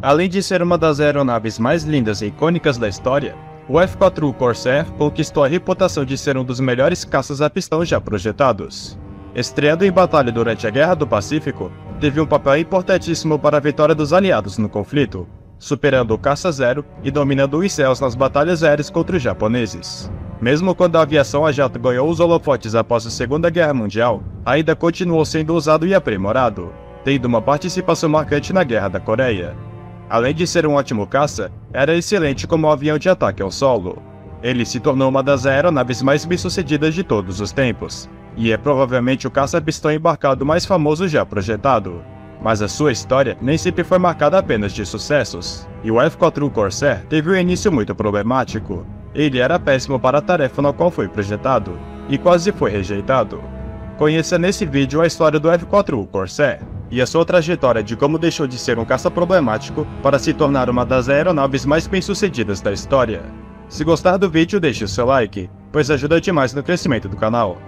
Além de ser uma das aeronaves mais lindas e icônicas da história, o F-4U Corsair conquistou a reputação de ser um dos melhores caças a pistão já projetados. Estreado em batalha durante a Guerra do Pacífico, teve um papel importantíssimo para a vitória dos aliados no conflito, superando o Caça-Zero e dominando os céus nas batalhas aéreas contra os japoneses. Mesmo quando a aviação a jato ganhou os holofotes após a Segunda Guerra Mundial, ainda continuou sendo usado e aprimorado, tendo uma participação marcante na Guerra da Coreia. Além de ser um ótimo caça, era excelente como avião de ataque ao solo. Ele se tornou uma das aeronaves mais bem-sucedidas de todos os tempos, e é provavelmente o caça-pistão embarcado mais famoso já projetado. Mas a sua história nem sempre foi marcada apenas de sucessos, e o F-4U Corsair teve um início muito problemático. Ele era péssimo para a tarefa na qual foi projetado, e quase foi rejeitado. Conheça nesse vídeo a história do F-4U Corsair, e a sua trajetória de como deixou de ser um caça problemático para se tornar uma das aeronaves mais bem-sucedidas da história. Se gostar do vídeo, deixe o seu like, pois ajuda demais no crescimento do canal.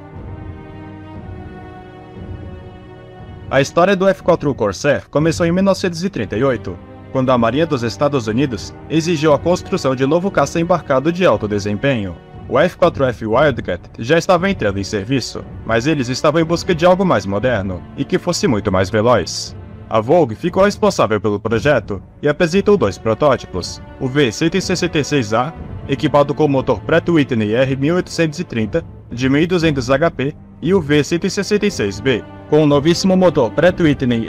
A história do F-4U Corsair começou em 1938, quando a Marinha dos Estados Unidos exigiu a construção de um novo caça embarcado de alto desempenho. O F-4F Wildcat já estava entrando em serviço, mas eles estavam em busca de algo mais moderno e que fosse muito mais veloz. A Vogue ficou responsável pelo projeto e apresentou dois protótipos, o V-166A, equipado com o motor Pratt Whitney R1830 de 1200 HP, e o V-166B, com o novíssimo motor Pratt Whitney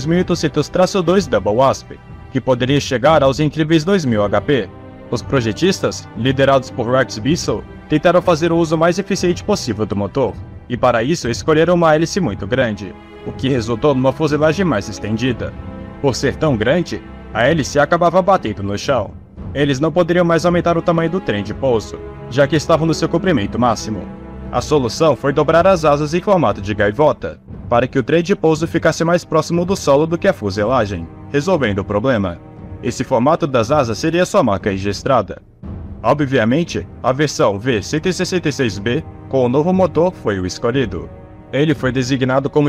R2800-2 Double Asp, que poderia chegar aos incríveis 2000 HP. Os projetistas, liderados por Rex Bissell, tentaram fazer o uso mais eficiente possível do motor, e para isso escolheram uma hélice muito grande, o que resultou numa fuselagem mais estendida. Por ser tão grande, a hélice acabava batendo no chão. Eles não poderiam mais aumentar o tamanho do trem de pouso, já que estavam no seu comprimento máximo. A solução foi dobrar as asas em formato de gaivota, para que o trem de pouso ficasse mais próximo do solo do que a fuselagem, resolvendo o problema. Esse formato das asas seria sua marca registrada. Obviamente, a versão V-166B com o novo motor foi o escolhido. Ele foi designado como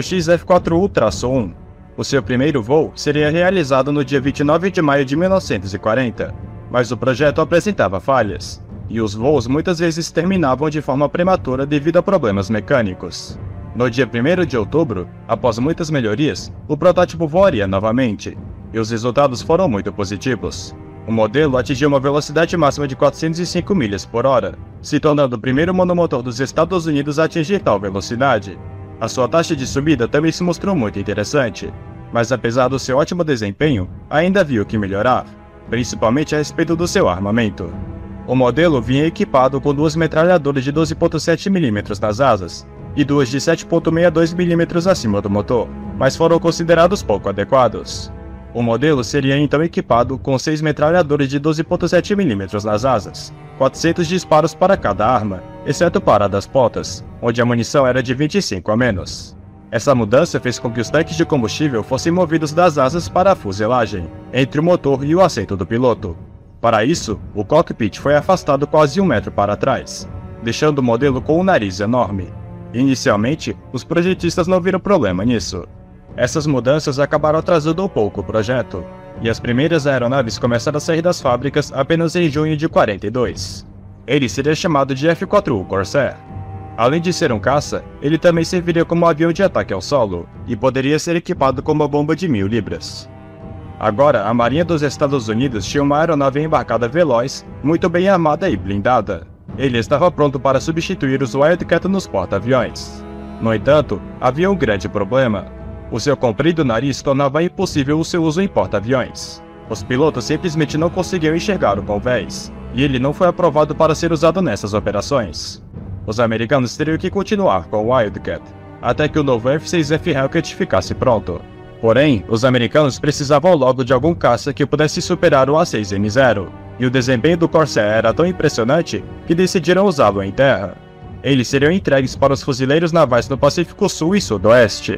XF4U-1. O seu primeiro voo seria realizado no dia 29 de maio de 1940, mas o projeto apresentava falhas, e os voos muitas vezes terminavam de forma prematura devido a problemas mecânicos. No dia 1º de outubro, após muitas melhorias, o protótipo voaria novamente, e os resultados foram muito positivos. O modelo atingiu uma velocidade máxima de 405 milhas por hora, se tornando o primeiro monomotor dos Estados Unidos a atingir tal velocidade. A sua taxa de subida também se mostrou muito interessante, mas apesar do seu ótimo desempenho, ainda havia o que melhorar, principalmente a respeito do seu armamento. O modelo vinha equipado com duas metralhadoras de 12.7 mm nas asas, e duas de 7.62 mm acima do motor, mas foram considerados pouco adequados. O modelo seria então equipado com 6 metralhadoras de 12.7 mm nas asas, 400 disparos para cada arma, exceto para a das potas, onde a munição era de 25 a menos. Essa mudança fez com que os tanques de combustível fossem movidos das asas para a fuselagem, entre o motor e o assento do piloto. Para isso, o cockpit foi afastado quase 1 metro para trás, deixando o modelo com um nariz enorme. Inicialmente, os projetistas não viram problema nisso. Essas mudanças acabaram atrasando um pouco o projeto, e as primeiras aeronaves começaram a sair das fábricas apenas em junho de 42. Ele seria chamado de F-4U Corsair. Além de ser um caça, ele também serviria como avião de ataque ao solo, e poderia ser equipado com uma bomba de 1000 libras. Agora, a Marinha dos Estados Unidos tinha uma aeronave embarcada veloz, muito bem armada e blindada. Ele estava pronto para substituir os Wildcat nos porta-aviões. No entanto, havia um grande problema. O seu comprido nariz tornava impossível o seu uso em porta-aviões. Os pilotos simplesmente não conseguiam enxergar o convés, e ele não foi aprovado para ser usado nessas operações. Os americanos teriam que continuar com o Wildcat, até que o novo F-6F Hellcat ficasse pronto. Porém, os americanos precisavam logo de algum caça que pudesse superar o A-6M0, e o desempenho do Corsair era tão impressionante que decidiram usá-lo em terra. Eles seriam entregues para os fuzileiros navais no Pacífico Sul e Sudoeste.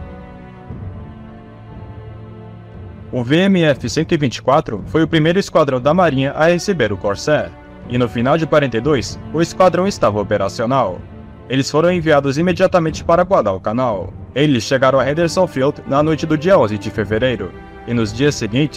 O VMF-124 foi o primeiro esquadrão da Marinha a receber o Corsair, e no final de 42, o esquadrão estava operacional. Eles foram enviados imediatamente para Guadalcanal. Eles chegaram a Henderson Field na noite do dia 11 de fevereiro, e nos dias seguintes,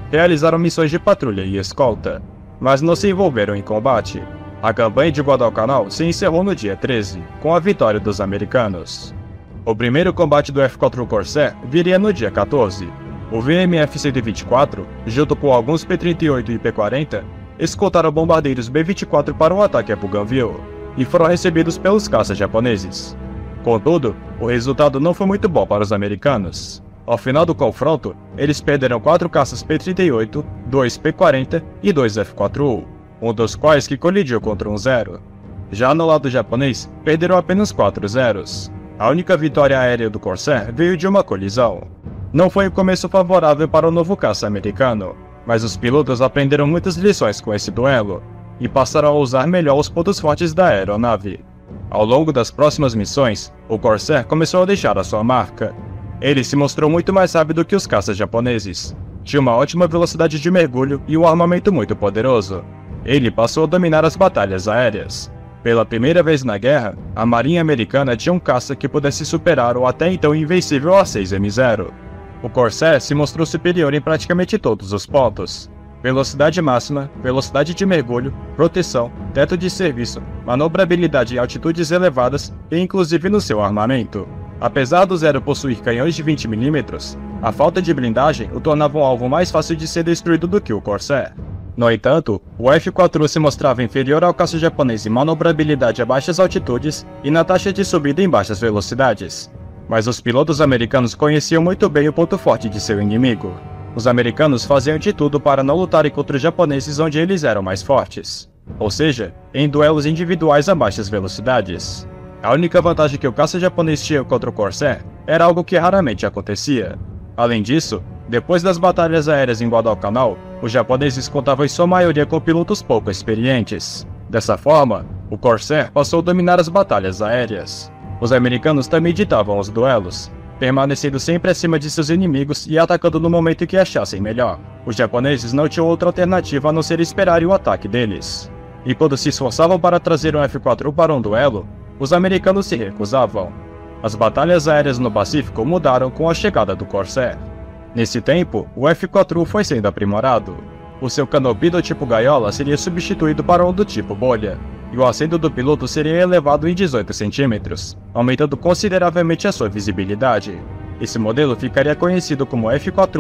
realizaram missões de patrulha e escolta, mas não se envolveram em combate. A campanha de Guadalcanal se encerrou no dia 13, com a vitória dos americanos. O primeiro combate do F-4 Corsair viria no dia 14. O VMF-124, junto com alguns P-38 e P-40, escoltaram bombardeiros B-24 para um ataque a Bougainville, e foram recebidos pelos caças japoneses. Contudo, o resultado não foi muito bom para os americanos. Ao final do confronto, eles perderam 4 caças P-38, 2 P-40 e 2 F-4U, um dos quais que colidiu contra um Zero. Já no lado japonês, perderam apenas 4 Zeros. A única vitória aérea do Corsair veio de uma colisão. Não foi um começo favorável para o novo caça americano, mas os pilotos aprenderam muitas lições com esse duelo, e passaram a usar melhor os pontos fortes da aeronave. Ao longo das próximas missões, o Corsair começou a deixar a sua marca. Ele se mostrou muito mais rápido que os caças japoneses. Tinha uma ótima velocidade de mergulho e um armamento muito poderoso. Ele passou a dominar as batalhas aéreas. Pela primeira vez na guerra, a Marinha Americana tinha um caça que pudesse superar o até então invencível A6M0. O Corsair se mostrou superior em praticamente todos os pontos: velocidade máxima, velocidade de mergulho, proteção, teto de serviço, manobrabilidade em altitudes elevadas e inclusive no seu armamento. Apesar do Zero possuir canhões de 20 mm, a falta de blindagem o tornava um alvo mais fácil de ser destruído do que o Corsair. No entanto, o F-4U se mostrava inferior ao caça japonês em manobrabilidade a baixas altitudes e na taxa de subida em baixas velocidades. Mas os pilotos americanos conheciam muito bem o ponto forte de seu inimigo. Os americanos faziam de tudo para não lutarem contra os japoneses onde eles eram mais fortes, ou seja, em duelos individuais a baixas velocidades. A única vantagem que o caça japonês tinha contra o Corsair era algo que raramente acontecia. Além disso, depois das batalhas aéreas em Guadalcanal, os japoneses contavam em sua maioria com pilotos pouco experientes. Dessa forma, o Corsair passou a dominar as batalhas aéreas. Os americanos também ditavam os duelos, permanecendo sempre acima de seus inimigos e atacando no momento que achassem melhor. Os japoneses não tinham outra alternativa a não ser esperarem o ataque deles. E quando se esforçavam para trazer um F-4U para um duelo, os americanos se recusavam. As batalhas aéreas no Pacífico mudaram com a chegada do Corsair. Nesse tempo, o F-4U foi sendo aprimorado. O seu canopy do tipo gaiola seria substituído para um do tipo bolha, e o assento do piloto seria elevado em 18 centímetros, aumentando consideravelmente a sua visibilidade. Esse modelo ficaria conhecido como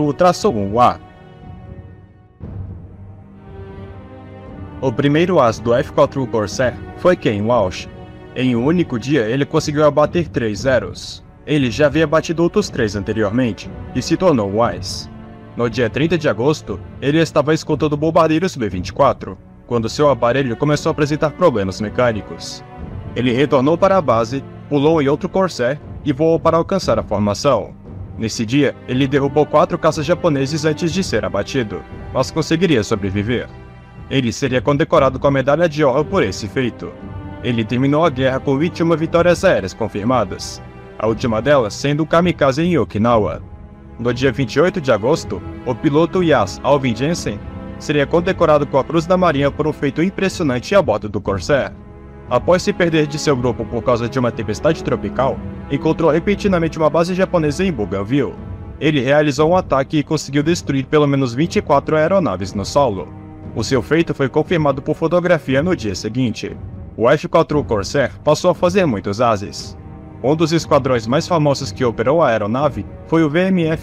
F-4U-1A. O primeiro as do F-4U Corsair foi Ken Walsh. Em um único dia, ele conseguiu abater 3 Zeros. Ele já havia batido outros 3 anteriormente, e se tornou um AS. No dia 30 de agosto, ele estava escoltando bombardeiros B-24, quando seu aparelho começou a apresentar problemas mecânicos. Ele retornou para a base, pulou em outro Corsair e voou para alcançar a formação. Nesse dia, ele derrubou 4 caças japoneses antes de ser abatido, mas conseguiria sobreviver. Ele seria condecorado com a medalha de honra por esse feito. Ele terminou a guerra com 21 vitórias aéreas confirmadas, a última delas sendo o kamikaze em Okinawa. No dia 28 de agosto, o piloto Yas Alvin Jensen seria condecorado com a Cruz da Marinha por um feito impressionante a bordo do Corsair. Após se perder de seu grupo por causa de uma tempestade tropical, encontrou repentinamente uma base japonesa em Bougainville. Ele realizou um ataque e conseguiu destruir pelo menos 24 aeronaves no solo. O seu feito foi confirmado por fotografia no dia seguinte. O F-4U Corsair passou a fazer muitos ases. Um dos esquadrões mais famosos que operou a aeronave foi o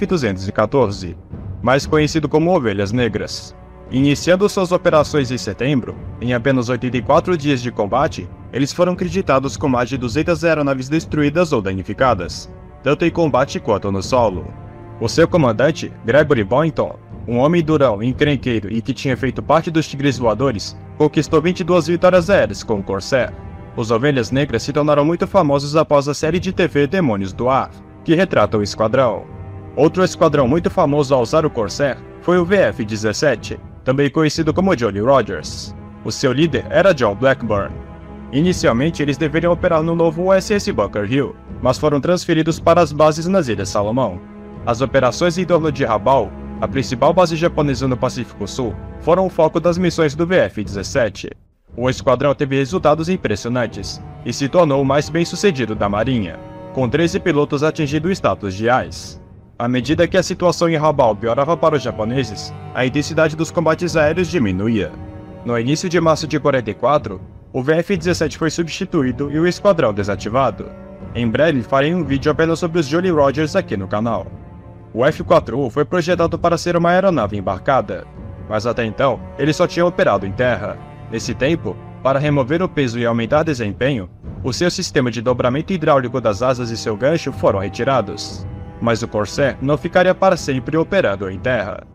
VMF-214, mais conhecido como Ovelhas Negras. Iniciando suas operações em setembro, em apenas 84 dias de combate, eles foram creditados com mais de 200 aeronaves destruídas ou danificadas, tanto em combate quanto no solo. O seu comandante, Gregory Boynton, um homem durão, encrenqueiro e que tinha feito parte dos Tigres Voadores, conquistou 22 vitórias aéreas com o Corsair. Os Ovelhas Negras se tornaram muito famosos após a série de TV Demônios do Ar, que retrata o esquadrão. Outro esquadrão muito famoso a usar o Corsair foi o VF-17, também conhecido como Jolly Rogers. O seu líder era John Blackburn. Inicialmente eles deveriam operar no novo USS Bunker Hill, mas foram transferidos para as bases nas Ilhas Salomão. As operações em torno de Rabaul, a principal base japonesa no Pacífico Sul, foram o foco das missões do VF-17. O esquadrão teve resultados impressionantes e se tornou o mais bem-sucedido da Marinha, com 13 pilotos atingindo o status de AIS. À medida que a situação em Rabaul piorava para os japoneses, a intensidade dos combates aéreos diminuía. No início de março de 44, o VF-17 foi substituído e o esquadrão desativado. Em breve farei um vídeo apenas sobre os Jolly Rogers aqui no canal. O F-4U foi projetado para ser uma aeronave embarcada, mas até então ele só tinha operado em terra. Nesse tempo, para remover o peso e aumentar desempenho, o seu sistema de dobramento hidráulico das asas e seu gancho foram retirados. Mas o Corsair não ficaria para sempre operando em terra.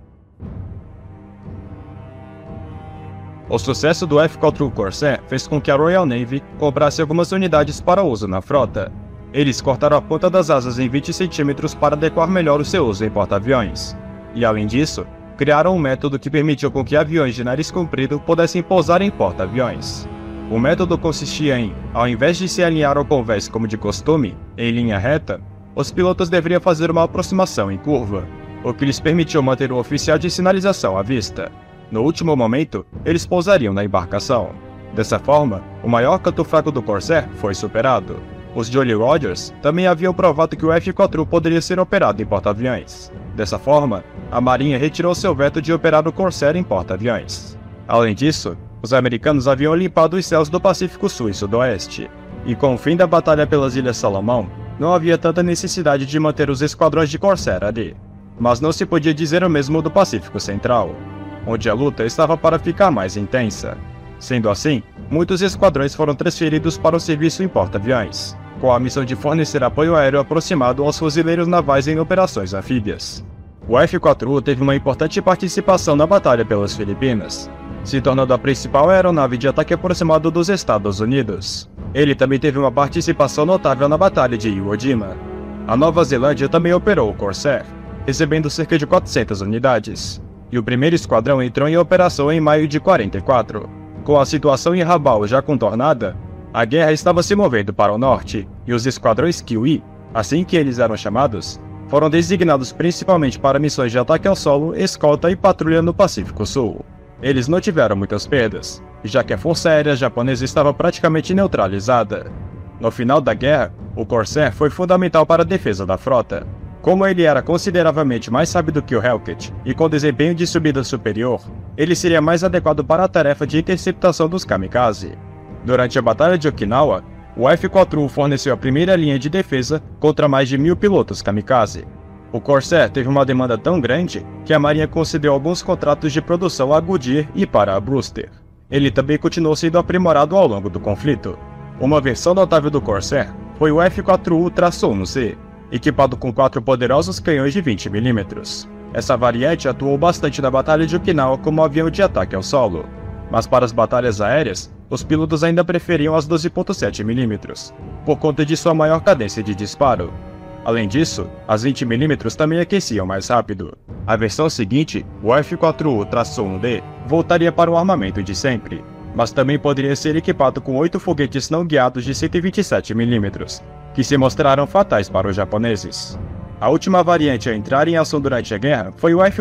O sucesso do F-4U Corsair fez com que a Royal Navy comprasse algumas unidades para uso na frota. Eles cortaram a ponta das asas em 20 centímetros para adequar melhor o seu uso em porta-aviões. E além disso, criaram um método que permitiu com que aviões de nariz comprido pudessem pousar em porta-aviões. O método consistia em, ao invés de se alinhar ao convés como de costume, em linha reta, os pilotos deveriam fazer uma aproximação em curva, o que lhes permitiu manter o oficial de sinalização à vista. No último momento, eles pousariam na embarcação. Dessa forma, o maior canto fraco do Corsair foi superado. Os Jolly Rogers também haviam provado que o F-4U poderia ser operado em porta-aviões. Dessa forma, a Marinha retirou seu veto de operar o Corsair em porta-aviões. Além disso, os americanos haviam limpado os céus do Pacífico Sul e Sudoeste, e com o fim da batalha pelas Ilhas Salomão, não havia tanta necessidade de manter os esquadrões de Corsair ali. Mas não se podia dizer o mesmo do Pacífico Central, onde a luta estava para ficar mais intensa. Sendo assim, muitos esquadrões foram transferidos para o serviço em porta-aviões, com a missão de fornecer apoio aéreo aproximado aos fuzileiros navais em operações anfíbias. O F-4U teve uma importante participação na batalha pelas Filipinas, se tornando a principal aeronave de ataque aproximado dos Estados Unidos. Ele também teve uma participação notável na batalha de Iwo Jima. A Nova Zelândia também operou o Corsair, recebendo cerca de 400 unidades, e o primeiro esquadrão entrou em operação em maio de 44. Com a situação em Rabaul já contornada, a guerra estava se movendo para o norte, e os esquadrões Kiwi, assim que eles eram chamados, foram designados principalmente para missões de ataque ao solo, escolta e patrulha no Pacífico Sul. Eles não tiveram muitas perdas, já que a força aérea japonesa estava praticamente neutralizada. No final da guerra, o Corsair foi fundamental para a defesa da frota. Como ele era consideravelmente mais rápido que o Hellcat e com desempenho de subida superior, ele seria mais adequado para a tarefa de interceptação dos kamikaze. Durante a Batalha de Okinawa, o F-4U forneceu a primeira linha de defesa contra mais de 1000 pilotos kamikaze. O Corsair teve uma demanda tão grande que a Marinha concedeu alguns contratos de produção a Goodyear e para a Brewster. Ele também continuou sendo aprimorado ao longo do conflito. Uma versão notável do Corsair foi o F-4U-1C, equipado com 4 poderosos canhões de 20 mm. Essa variante atuou bastante na Batalha de Okinawa como avião de ataque ao solo, mas para as batalhas aéreas, os pilotos ainda preferiam as 12.7 mm, por conta de sua maior cadência de disparo. Além disso, as 20 mm também aqueciam mais rápido. A versão seguinte, o F-4U-1D, voltaria para o armamento de sempre, mas também poderia ser equipado com 8 foguetes não guiados de 127 mm, que se mostraram fatais para os japoneses. A última variante a entrar em ação durante a guerra foi o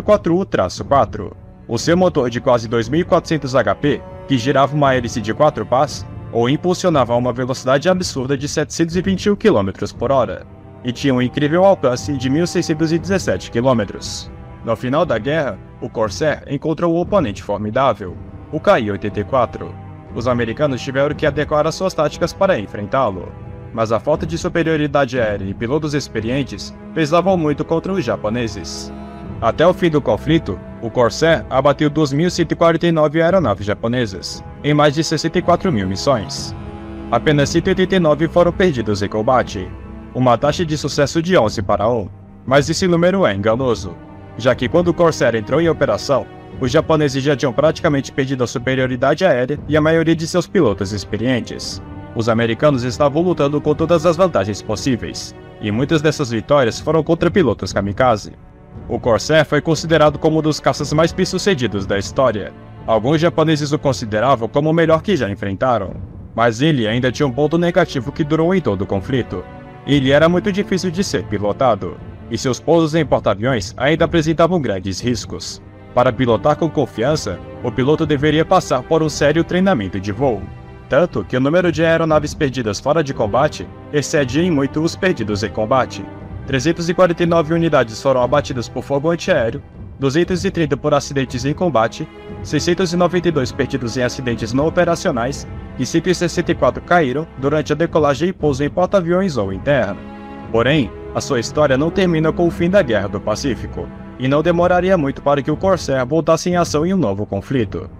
F-4U-4. O seu motor de quase 2.400 HP, que girava uma hélice de 4 pás, ou impulsionava a uma velocidade absurda de 721 km por hora, e tinha um incrível alcance de 1.617 km. No final da guerra, o Corsair encontrou um oponente formidável, o KI-84. Os americanos tiveram que adequar as suas táticas para enfrentá-lo, mas a falta de superioridade aérea e pilotos experientes pesavam muito contra os japoneses. Até o fim do conflito, o Corsair abateu 2.149 aeronaves japonesas, em mais de 64.000 missões. Apenas 189 foram perdidas em combate, uma taxa de sucesso de 11 para 1, mas esse número é enganoso, já que quando o Corsair entrou em operação, os japoneses já tinham praticamente perdido a superioridade aérea e a maioria de seus pilotos experientes. Os americanos estavam lutando com todas as vantagens possíveis, e muitas dessas vitórias foram contra pilotos kamikaze. O Corsair foi considerado como um dos caças mais bem-sucedidos da história. Alguns japoneses o consideravam como o melhor que já enfrentaram, mas ele ainda tinha um ponto negativo que durou em todo o conflito. Ele era muito difícil de ser pilotado, e seus pousos em porta-aviões ainda apresentavam grandes riscos. Para pilotar com confiança, o piloto deveria passar por um sério treinamento de voo, tanto que o número de aeronaves perdidas fora de combate excedia em muito os perdidos em combate. 349 unidades foram abatidas por fogo antiaéreo, 230 por acidentes em combate, 692 perdidos em acidentes não operacionais e 164 caíram durante a decolagem e pouso em porta-aviões ou em terra. Porém, a sua história não termina com o fim da Guerra do Pacífico, e não demoraria muito para que o Corsair voltasse em ação em um novo conflito.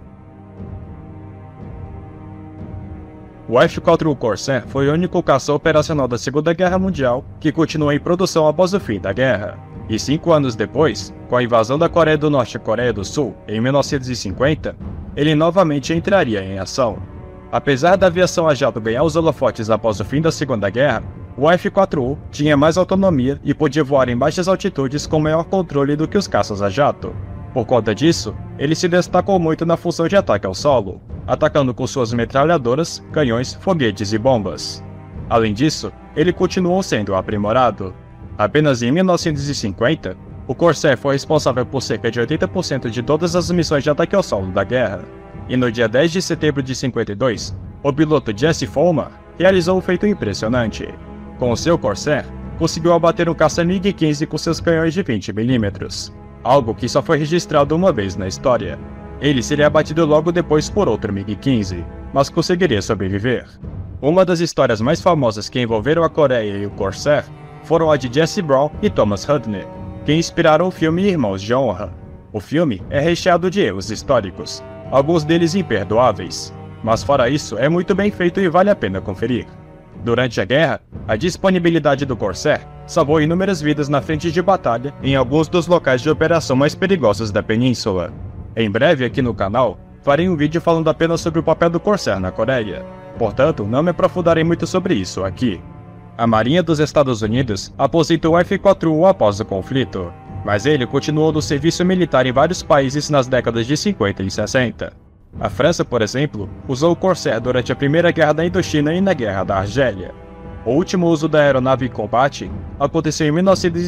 O F-4U Corsair foi o único caça operacional da Segunda Guerra Mundial que continuou em produção após o fim da guerra. E 5 anos depois, com a invasão da Coreia do Norte à Coreia do Sul, em 1950, ele novamente entraria em ação. Apesar da aviação a jato ganhar os holofotes após o fim da Segunda Guerra, o F-4U tinha mais autonomia e podia voar em baixas altitudes com maior controle do que os caças a jato. Por conta disso, ele se destacou muito na função de ataque ao solo, atacando com suas metralhadoras, canhões, foguetes e bombas. Além disso, ele continuou sendo aprimorado. Apenas em 1950, o Corsair foi responsável por cerca de 80% de todas as missões de ataque ao solo da guerra. E no dia 10 de setembro de 52, o piloto Jesse Vollmer realizou um feito impressionante. Com o seu Corsair, conseguiu abater um caça MiG-15 com seus canhões de 20 mm, algo que só foi registrado uma vez na história. Ele seria abatido logo depois por outro MiG-15, mas conseguiria sobreviver. Uma das histórias mais famosas que envolveram a Coreia e o Corsair foram a de Jesse Brown e Thomas Hudney, que inspiraram o filme Irmãos de Honra. O filme é recheado de erros históricos, alguns deles imperdoáveis, mas fora isso é muito bem feito e vale a pena conferir. Durante a guerra, a disponibilidade do Corsair salvou inúmeras vidas na frente de batalha em alguns dos locais de operação mais perigosos da península. Em breve aqui no canal, farei um vídeo falando apenas sobre o papel do Corsair na Coreia, portanto não me aprofundarei muito sobre isso aqui. A Marinha dos Estados Unidos aposentou o F-4U após o conflito, mas ele continuou no serviço militar em vários países nas décadas de 50 e 60. A França, por exemplo, usou o Corsair durante a Primeira Guerra da Indochina e na Guerra da Argélia. O último uso da aeronave em combate aconteceu em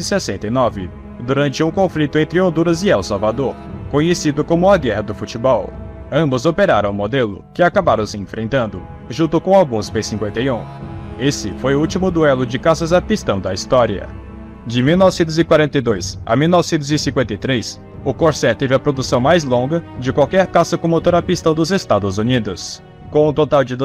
1969, durante um conflito entre Honduras e El Salvador, conhecido como a Guerra do Futebol. Ambos operaram o modelo, que acabaram se enfrentando, junto com alguns P-51. Esse foi o último duelo de caças a pistão da história. De 1942 a 1953, o Corsair teve a produção mais longa de qualquer caça com motor a pistão dos Estados Unidos, com um total de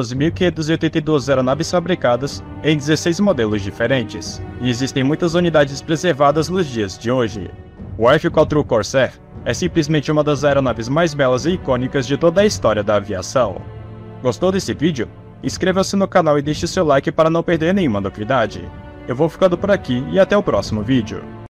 12.582 aeronaves fabricadas em 16 modelos diferentes, e existem muitas unidades preservadas nos dias de hoje. O F-4U Corsair é simplesmente uma das aeronaves mais belas e icônicas de toda a história da aviação. Gostou desse vídeo? Inscreva-se no canal e deixe seu like para não perder nenhuma novidade. Eu vou ficando por aqui e até o próximo vídeo.